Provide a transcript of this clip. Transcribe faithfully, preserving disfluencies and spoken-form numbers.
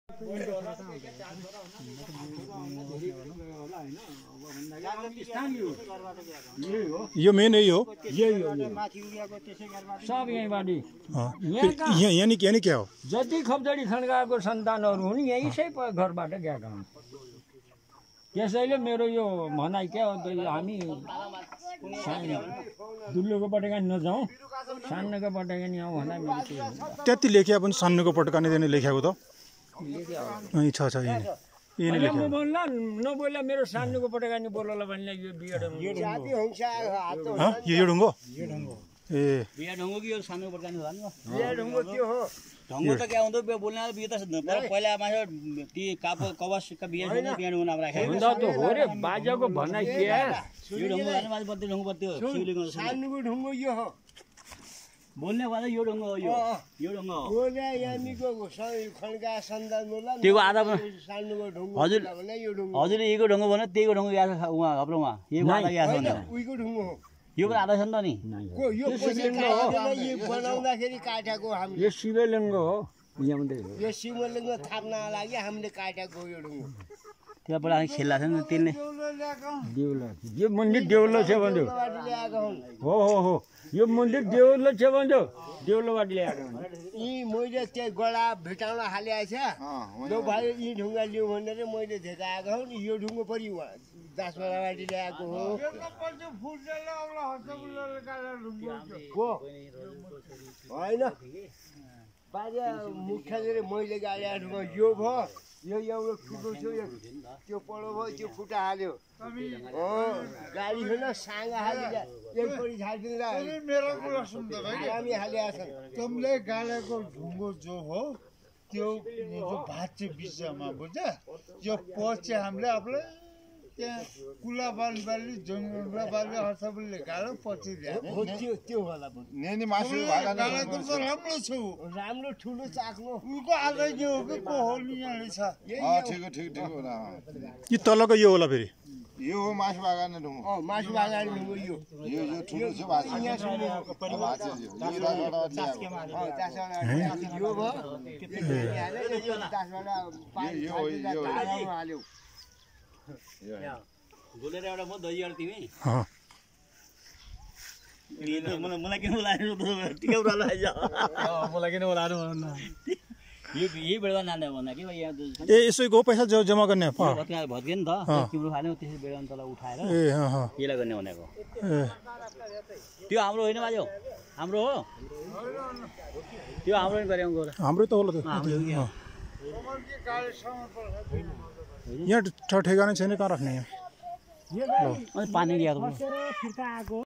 यो मेन यही हो यही हो सब यहीँबाट यहाँ यानी यानी क्या हो जति खप्तडी खड्काको सन्तानहरू हुन् यही सै घरबाट गएका हुन् त्यसैले मेरो यो भनाइ के हो हामी दुल्लोको पटेकानी नजाउँ सान्नुको पटेकानी आउँ भन्दा मेरो के हुन्छ त्यति लेख्या पनि सान्नुको पटेकानी दिने लेखेको त यही छ छ यही यही म बोल्ला नबोल्ला मेरो सान्नुको पटेकानी बोल्ला भन्ने यो बिया ढुङ्गो यो ढुङ्गो ए बिया ढुङ्गो कि यो सान्नुको पटेकानी होला नि बिया ढुङ्गो त्यो हो ढुङ्गो त क्या हुँदो बोल्ने बिया त पहिला मान्छे ती काप कवसका बिया ढुङ्गो बिया ढुङ्गो नाम राखेको हुँदा त हो रे बाजाको भनाइ के यो ढुङ्गो हाल्नु माथि बत्ती ढुङ्गो बत्ती शिवलिङ्ग सान्नुको ढुङ्गो यो हो बोल्ने वाला यो ढुङ्गो हो यो यो ढुङ्गो हो बोले यानीको खड्का सन्तान बोल्ला त्यहीको आधा सान्नुको ढुङ्गो हजुर भने यो ढुङ्गो हजुरले यहीको ढुङ्गो भन्यो त्यहीको ढुङ्गो याद छ उहाँ हाम्रो उहाँ यहीको आधा याद छ उहीको ढुङ्गो हो यो पनि आधा छ नि त नि यो शिवलिङ्ग हो यो बनाउँदाखेरि काटेको हामीले यो शिवलिङ्ग हो यो शिवलिङ्ग थाप्नका लागि हामीले काटेको यो ढुङ्गो त्यहाँबाट खेल्ला छ नि त्यसले देउला यो मन्दिर देउलो छ भन्यो हो हो हो यो मन्दिर देउलो छ भन्यो देउलोबाट ल्याएको यी मैले त्यो गडा भेटाउन हालेको छ त्यो भाइ यी ढुङ्गा लिउँ भनेर मैले झेकाएको हुँ यो ढुङ्गो पनि दासपाडाबाट ल्याएको हो होइन बाजा मुख्यले मैले गाडेको ढुङ्गा यो भयो यो एउटा ठुलो थियो त्यो पढो भयो त्यो फुटा हाल्यो हो गाडी छैन साँगा हालिदिया एकपट्टि झारिदिँदा मेरो कुरा सुन त भाइ हामी हालेका छन् तुमले गाडेको ढुङ्गो जो हो त्यो जो भात चाहिँ बिचमा बुझ यो पछि हामीले आफूलाई त्यहाँ कुला बाली बाली जङ्गल बाली हर्षबुलले गाडो पछि ल्यायो त्यो त्यो होला नेनी मासु गाडेको त राम्रो छ राम्रो ठुलो चाक्लो उको आधा यो हो कि को हो नि यहाँ छ ठिक हो ठिक ठिक हो यो तलको यो होला फेरि यो हो मासु बागान ढुङ्गो अँ मासु बागान ढुङ्गो यो यो यो ठुलो छ भाषा यो हाल्यो गोलेर एउटा म दही अर तिमी अँ मलाई मलाई किन बोलाएर टिकाउरा लाग्यो मलाई किन बोलाएर यो यही बेला नान्दा भन्दा के यहाँ ए यसैको पैसा जम्मा गर्ने भत्कियो भत्कियो नि त तिम्रो खाने त्यसै बेला तल उठाएर ए अँ अँ यसलाई गर्ने भनेको ए त्यो हाम्रो होइन बाजु हाम्रो हो त्यो हाम्रो नि गरे हाम्रै त होला यहाँ ठेगाना छैन कहाँ राख्ने यहाँ पानी ल्याएको